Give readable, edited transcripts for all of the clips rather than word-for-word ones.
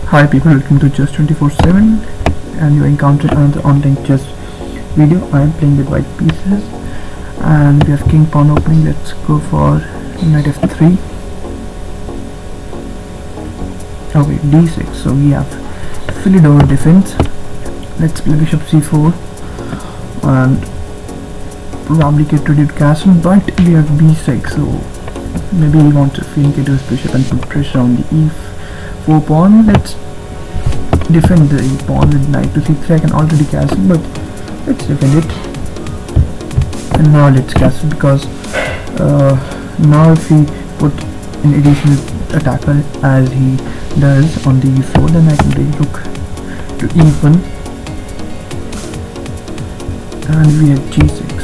Hi people, welcome to Chess 24/7 and you are encountering another online chess video. I am playing with white pieces and we have king pawn opening. Let's go for knight f3. Okay, d6. So we have Philidor defense. Let's play bishop c4 and probably get ready to castle, but we have b6, so maybe he wants to flank his bishop and put pressure on the e4 pawn. Let's defend the pawn with knight to c3. I can already castle, but let's defend it. And now let's castle, because now if we put an additional attacker as he does on the e4, then I can take rook to e1 and we have g6.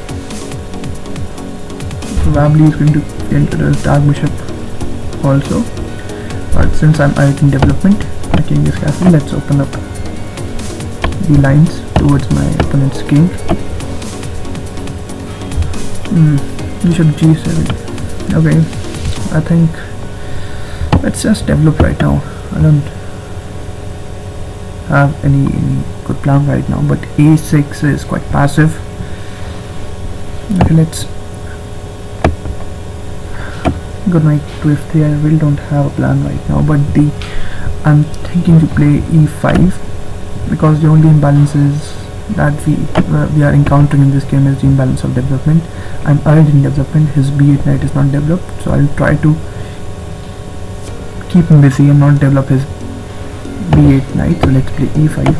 Probably he's going to enter the dark bishop also, but since I'm in development, my king is castle. Let's open up the lines towards my opponent's king. Bishop g7. Okay, I think let's just develop right now. I don't have any good plan right now, but a6 is quite passive. Okay, let's go knight to f3. I really don't have a plan right now, but I'm thinking to play e5, because the only imbalances that we are encountering in this game is the imbalance of development. I'm early in development. His b8 knight is not developed, so I'll try to keep him busy and not develop his b8 knight. So let's play e5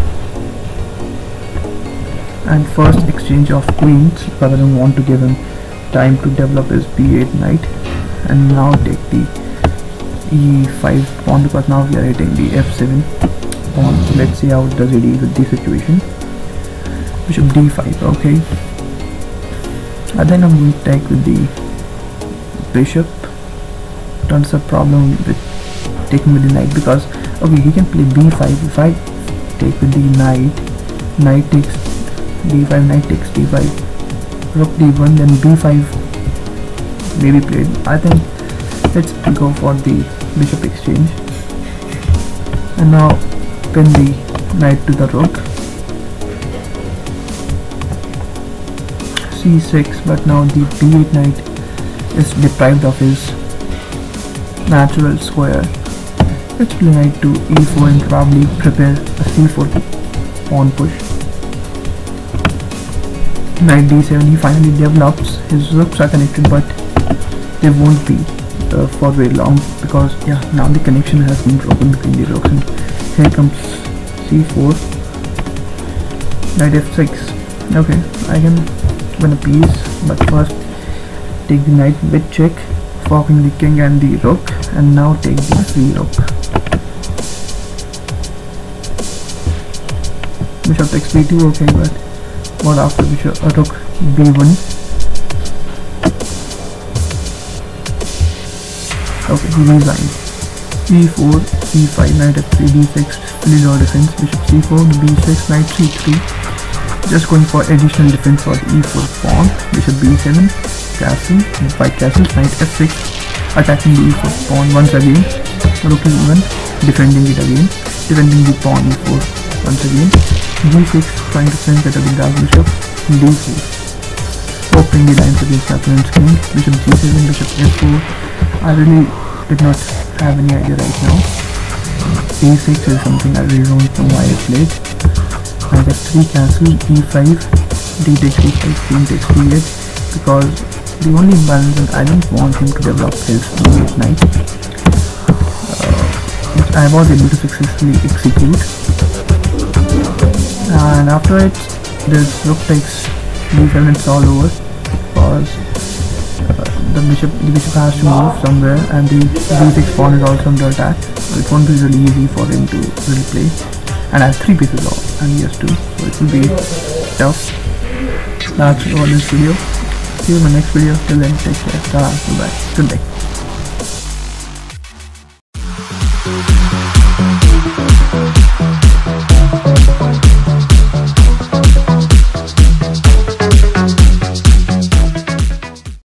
and first exchange of queens, because I don't want to give him time to develop his b8 knight. And now take the e5 pawn, because now we are hitting the f7 pawn. So let's see how does he deal with the situation. Bishop d5. Okay, I think I'm going to take with the bishop. Turns a problem with taking with the knight, because okay, he can play b5. If I take with the knight takes d5, knight takes d5, rook d1, then b5 maybe played. I think let's go for the bishop exchange and now pin the knight to the rook. c6, but now the b8 knight is deprived of his natural square. Let's play knight to e4 and probably prepare a c4 pawn push. Knight d7. He finally develops. His rooks are connected, but they won't be for very long, because yeah, now the connection has been broken between the rooks. And here comes c4, knight f6. Okay, I can win a piece, but first take the knight with check, forking the king and the rook, and now take the free rook. Bishop takes b2. Okay, but what after bishop rook b1? Okay, he resigned. e4, e5, knight f3, d6, Philidor defense, bishop c4, b6, knight c3. Just going for additional defense for the e4 pawn. Bishop b7, castle, white castles, knight f6, attacking the e4 pawn once again. Rook e1, defending it again, defending the pawn e4 once again. g6, trying to flank at the dark bishop. d4, opening the lines against my opponent's king. Bishop g7, bishop f4. I really did not have any idea right now. a6 is something I really don't know why I played. I got 3 castle, e5, d takes e5, queen takes d8, because the only imbalance is I don't want him to develop his b8 knight, which I was able to successfully execute. And after it, this rook takes d7. It's all over, because the bishop has to move somewhere, and the d6 pawn is also under attack. So it won't be really easy for him to really play. And I have 3 pieces off, and he has 2, so it will be tough. That's all this video. See you in my next video. Till then, take care. Bye. Good day.